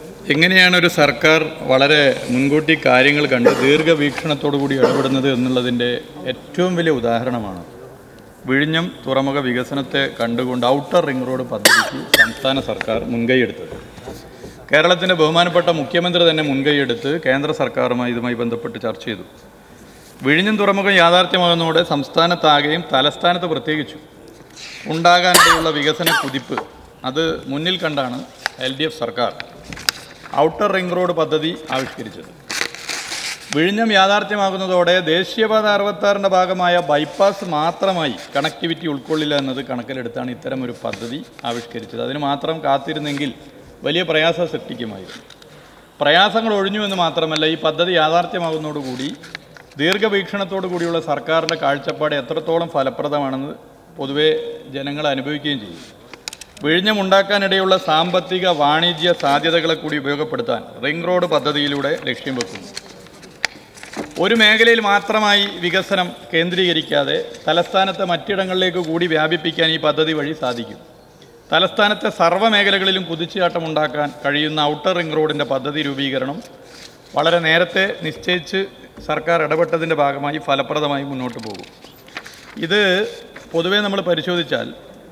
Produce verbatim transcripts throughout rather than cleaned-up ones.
എങ്ങനെയാണ് ഒരു സർക്കാർ വളരെ മുൻകൂട്ടി കാര്യങ്ങൾ കണ്ട് ദീർഘവീക്ഷണത്തോടു കൂടി ഇടപെടുന്നത് എന്നുള്ളതിൻ്റെ ഏറ്റവും വലിയ ഉദാഹരണമാണ് വിഴിഞ്ഞം തുറമുഖ വികസനത്തെ കണ്ടുകൊണ്ട് ഔട്ടർ റിംഗ് റോഡ് പദ്ധതിക്ക് സംസ്ഥാന സർക്കാർ മുൻകൈയെടുത്തത്. കേരളത്തിൻ്റെ ബഹുമാനപ്പെട്ട മുഖ്യമന്ത്രി തന്നെ മുൻകൈയെടുത്ത് കേന്ദ്ര സർക്കാരുമായി ഇതുമായി ബന്ധപ്പെട്ട് ചർച്ച ചെയ്തു. വിഴിഞ്ഞം തുറമുഖം യാഥാർത്ഥ്യമാകുന്നതോടെ സംസ്ഥാനത്താകെയും തലസ്ഥാനത്ത് പ്രത്യേകിച്ചു ഉണ്ടാകാനിടയുള്ള വികസന കുതിപ്പ് അത് മുന്നിൽ കണ്ടാണ് എൽ ഡി എഫ് സർക്കാർ ഔട്ടർ റിംഗ് റോഡ് പദ്ധതി ആവിഷ്കരിച്ചത്. വിഴിഞ്ഞം യാഥാർത്ഥ്യമാകുന്നതോടെ ദേശീയപാത അറുപത്താറിൻ്റെ ഭാഗമായ ബൈപ്പാസ് മാത്രമായി കണക്ടിവിറ്റി ഉൾക്കൊള്ളില്ല എന്നത് കണക്കിലെടുത്താണ് ഇത്തരമൊരു പദ്ധതി ആവിഷ്കരിച്ചത്. അതിന് മാത്രം കാത്തിരുന്നെങ്കിൽ വലിയ പ്രയാസം സൃഷ്ടിക്കുമായിരുന്നു. പ്രയാസങ്ങൾ ഒഴിഞ്ഞു എന്ന് മാത്രമല്ല, ഈ പദ്ധതി യാഥാർത്ഥ്യമാകുന്നതോടുകൂടി ദീർഘവീക്ഷണത്തോടു കൂടിയുള്ള സർക്കാരിൻ്റെ കാഴ്ചപ്പാട് എത്രത്തോളം ഫലപ്രദമാണെന്ന് പൊതുവെ ജനങ്ങൾ അനുഭവിക്കുകയും ചെയ്യും. വിഴിഞ്ഞം ഉണ്ടാക്കാനിടയുള്ള സാമ്പത്തിക വാണിജ്യ സാധ്യതകളെ കൂടി ഉപയോഗപ്പെടുത്താൻ റിംഗ് റോഡ് പദ്ധതിയിലൂടെ ലക്ഷ്യം വെക്കുന്നു. ഒരു മേഖലയിൽ മാത്രമായി വികസനം കേന്ദ്രീകരിക്കാതെ തലസ്ഥാനത്തെ മറ്റിടങ്ങളിലേക്ക് കൂടി വ്യാപിപ്പിക്കാൻ ഈ പദ്ധതി വഴി സാധിക്കും. തലസ്ഥാനത്തെ സർവ്വ മേഖലകളിലും കുതിച്ചുചാട്ടമുണ്ടാക്കാൻ കഴിയുന്ന ഔട്ടർ റിംഗ് റോഡിൻ്റെ പദ്ധതി രൂപീകരണം വളരെ നേരത്തെ നിശ്ചയിച്ച് സർക്കാർ ഇടപെട്ടതിൻ്റെ ഭാഗമായി ഫലപ്രദമായി മുന്നോട്ട് പോകും. ഇത് പൊതുവെ നമ്മൾ പരിശോധിച്ചാൽ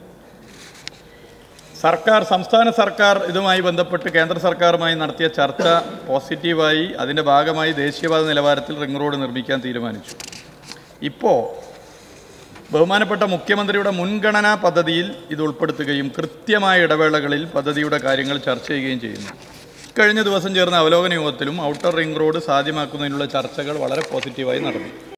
സർക്കാർ സംസ്ഥാന സർക്കാർ ഇതുമായി ബന്ധപ്പെട്ട് കേന്ദ്ര സർക്കാരുമായി നടത്തിയ ചർച്ച പോസിറ്റീവായി അതിൻ്റെ ഭാഗമായി ദേശീയപാത നിലവാരത്തിൽ റിംഗ് റോഡ് നിർമ്മിക്കാൻ തീരുമാനിച്ചു. ഇപ്പോൾ ബഹുമാനപ്പെട്ട മുഖ്യമന്ത്രിയുടെ മുൻഗണനാ പദ്ധതിയിൽ ഇത് ഉൾപ്പെടുത്തുകയും കൃത്യമായ ഇടവേളകളിൽ പദ്ധതിയുടെ കാര്യങ്ങൾ ചർച്ച ചെയ്യുകയും ചെയ്യുന്നു. കഴിഞ്ഞ ദിവസം ചേർന്ന അവലോകന യോഗത്തിലും ഔട്ടർ റിംഗ് റോഡ് സാധ്യമാക്കുന്നതിനുള്ള ചർച്ചകൾ വളരെ പോസിറ്റീവായി നടന്നു.